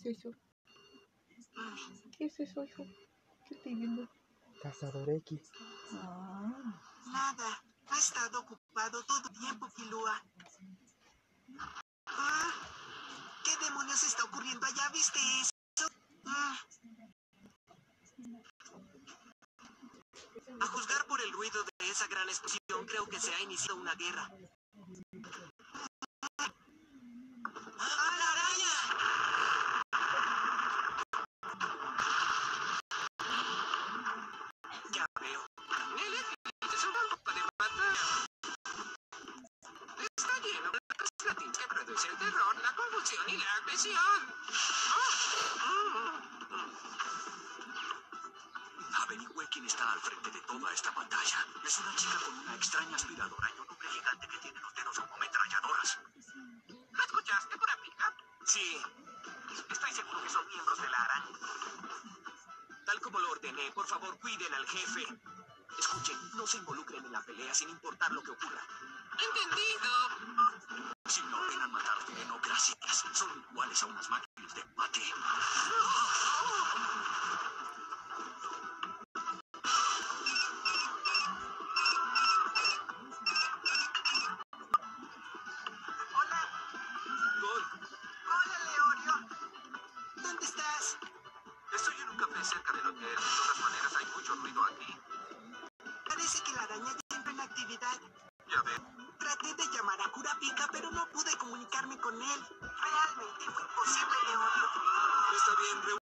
es eso? ¿Qué es eso, hijo? ¿Qué estoy viendo? Cazador X. Nada. Ha estado ocupado todo el tiempo, Kilua. ¿Qué demonios está ocurriendo allá? ¿Viste eso? A juzgar por el ruido de esa gran explosión, creo que se ha iniciado una guerra. ¡Ah, la araña! Ya veo. Es una ropa de batalla. Está lleno de latín que produce el terror, la confusión y la agresión. Averigüe quién está al frente de toda esta pantalla. Es una chica con una extraña aspiradora y un hombre gigante que tiene los dedos como ametralladoras. ¿La escuchaste por Pica? Sí. Estoy seguro que son miembros de la araña. Tal como lo ordené, por favor, cuiden al jefe. Escuchen, no se involucren en la pelea sin importar lo que ocurra. ¡Entendido! Si me ordenan matarte, no gracias. Son iguales a unas máquinas de combate. Hola. Gol. Hola, Leorio. ¿Dónde estás? Estoy en un café cerca del hotel. De todas maneras, hay mucho ruido aquí. Parece que la araña ya entra en actividad. Ya veo. Traté de llamar a Kurapika, pero no pude comunicarme con él. Realmente fue imposible, Leorio. Está bien,